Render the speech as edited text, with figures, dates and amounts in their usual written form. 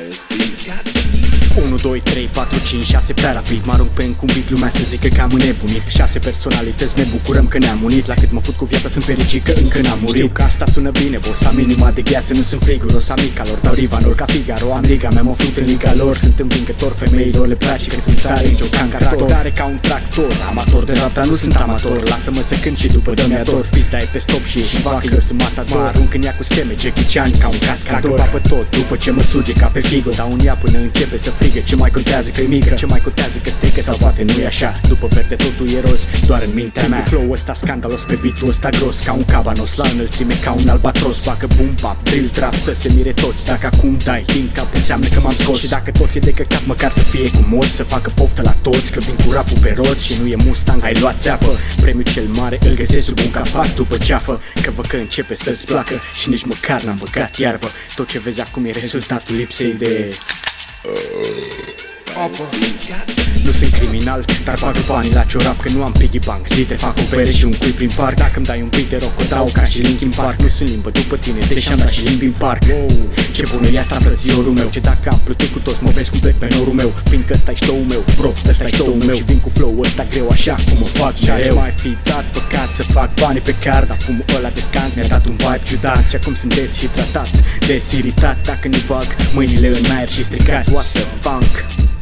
1, 2, 3, 4, 5, 6 prea rapid mă arunc pe încumbit, lumea să zică că am înnebunit. 6 personalități, ne bucurăm că ne-am unit. La cât mă fut cu viața sunt fericit că încă n-am murit. Știu că asta sună bine, boss, am inima de gheață. Nu sunt friguros, am mica lor, dau rivanor ca Figaro. Am liga mea, mă flut în liga lor. Sunt învingător, femeilor le place că sunt tare, jocan ca tot. Tare ca un tractor, amator de rap, dar nu sunt amator. Lasă-mă să cânt și după dă-mi ador. Pizda e pe stop și vacă, eu sunt matador. Mă arunc în ea cu scheme, Jackie Chan ca un cascador. Dacă papă tot, după ce mă suge ca pe Figo. Dau în ea până începe să frigă. Ce mai contează că-i mică, ce mai contează că strică sau poate nu e așa. După verde totul e roz, doar în mintea mea. Flow-ul ăsta scandalos pe beat-ul ăsta gros, ca un cabanos la înălțime, ca un albatros. Bacă boom bap, drill trap, să se mire toți. Dacă acum dai din cap, înseamnă că m-am scos. Și dacă tot e de căcat, măcar să fie cu mod. Să facă poftă la toți, că vin cu rapul pe roți. Și nu e Mustang, ai luat țeapă. Premiul cel mare îl găsesc sub un capac după ceafă. Că văd că începe să-ți placă și nici măcar n-am băgat iarbă. Tot ce vezi acum e rezultatul lipsei de nu sunt criminal, dar bag banii la ciorap că nu am piggy bank. Zi te fac o bere și un cui prin parc. Dacă-mi dai un beat de rock, o dau ca și Linkin Park. Nu sunt limbă după tine, deși am dat și limbi în parc. Ce bună e asta, frățiorul meu. Ce dacă am plutit cu toți, mă vezi cum plec pe norul meu. Fiindcă ăsta-i show-ul meu, bro, ăsta-i show-ul meu. Și vin cu flow-ul ăsta greu așa cum o fac mereu. Și-aș mai fi dat păcat să fac banii pe card, dar fumul ăla de skunk mi-a dat un vibe ciudat. Și acum sunt deshidratat, desiritat. Dacă nu bag mâinile în aer și stricați, what the funk.